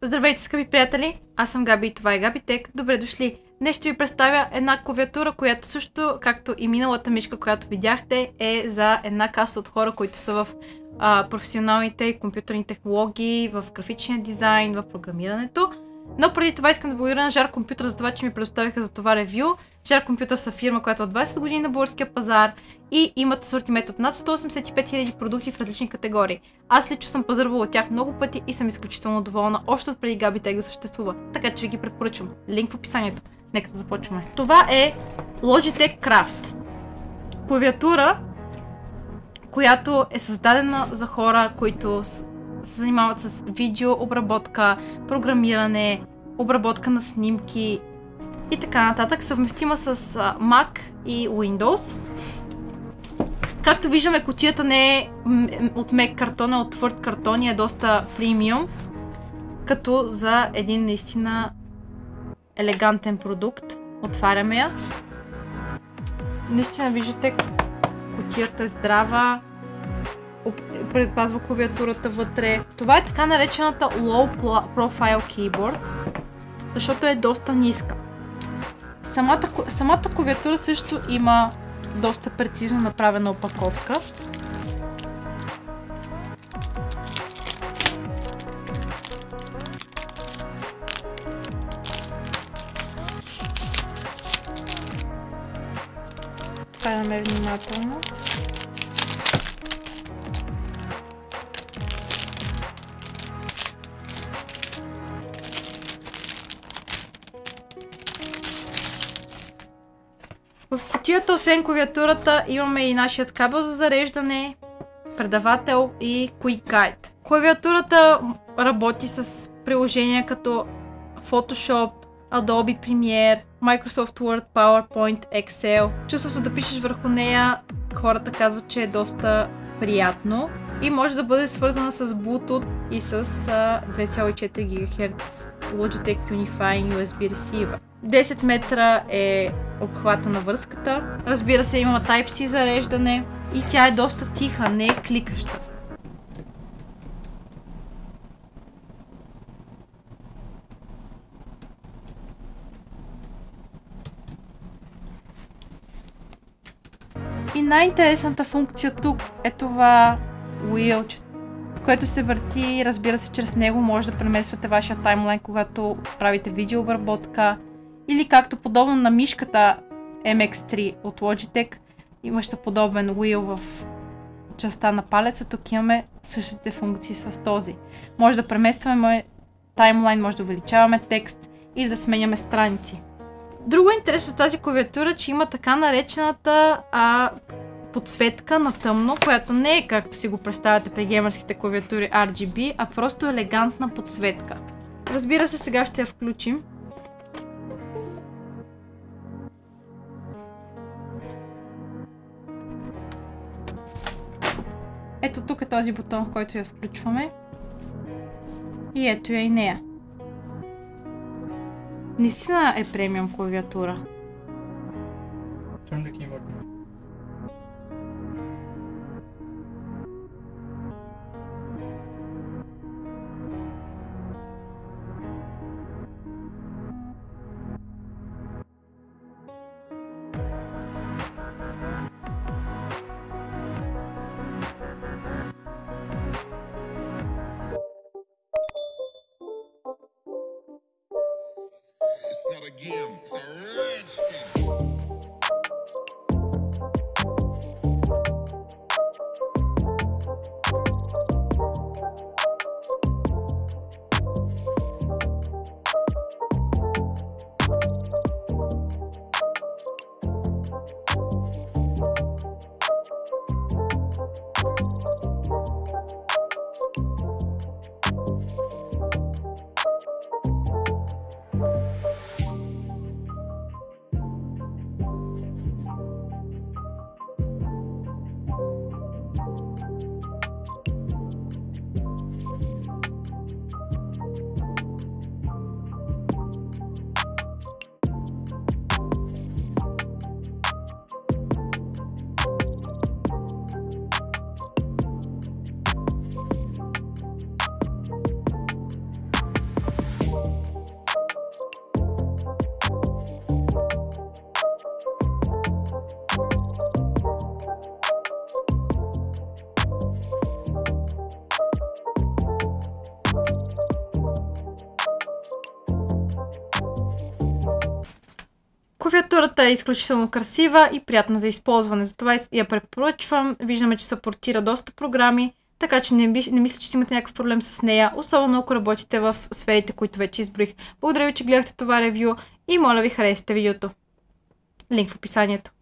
Здравейте, скъпи приятели! Аз съм Габи и това е Габитек. Добре дошли! Днес ще ви представя една клавиатура, която също, както и миналата мишка, която видяхте, е за една каста от хора, които са в професионалните и компютърни технологии, в графичния дизайн, в програмирането. Но преди това искам да благодаря на Жар Компютър за това, че ми предоставиха за това ревю. Жар Компютър са фирма, която от 20 години на българския пазар и имат асортимент от над 185 000 продукти в различни категории. Аз лично съм пазарвала от тях много пъти и съм изключително доволна, още от преди Габитек да съществува. Така че ви ги препоръчвам. Линк в описанието. Нека да започваме. Това е Logitech Craft. Клавиатура, която е създадена за хора, които се занимават с видеообработка, програмиране, обработка на снимки и така нататък. Съвместима с Mac и Windows. Както виждаме, кутията не е от мек картон, а от твърд картон и е доста премиум, като за един наистина елегантен продукт. Отваряме я. Наистина виждате, кутията е здрава, предпазва клавиатурата вътре. Това е така наречената Low Profile Keyboard, защото е доста ниска. Самата клавиатура също има доста прецизно направена опаковка. Отваряме внимателно. В кутията, освен клавиатурата, имаме и нашият кабел за зареждане, предавател и Quick Guide. Клавиатурата работи с приложения като Photoshop, Adobe Premiere, Microsoft Word, PowerPoint, Excel. Чувството да пишеш върху нея, хората казват, че е доста приятно и може да бъде свързана с Bluetooth и с 2,4 GHz Logitech Unifying USB Receiver. 10 метра е обхвата на връзката. Разбира се, има Type-C зареждане и тя е доста тиха, не е кликаща. И най-интересната функция тук е това wheel, което се върти, разбира се, чрез него може да премествате вашия таймлайн, когато правите видеообработка, или както подобно на мишката MX3 от Logitech, имаща подобен wheel в частта на палеца, тук имаме същите функции с този. Може да преместваме таймлайн, може да увеличаваме текст или да сменяме страници. Друго интересно с тази клавиатура, че има така наречената подсветка на тъмно, която не е както си го представяте при геймърските клавиатури RGB, а просто елегантна подсветка. Разбира се, сега ще я включим. Ето тук е този бутон, в който я включваме. И ето я и нея. Наистина е премиум клавиатура. Turn the keyboard. It's not a game, it's a rich thing. Клавиатурата е изключително красива и приятна за използване, затова я препоръчвам. Виждаме, че съпортира доста програми, така че не мисля, че имате някакъв проблем с нея, особено ако работите в сферите, които вече изброих. Благодаря ви, че гледахте това ревю и моля ви харесате видеото. Линк в описанието.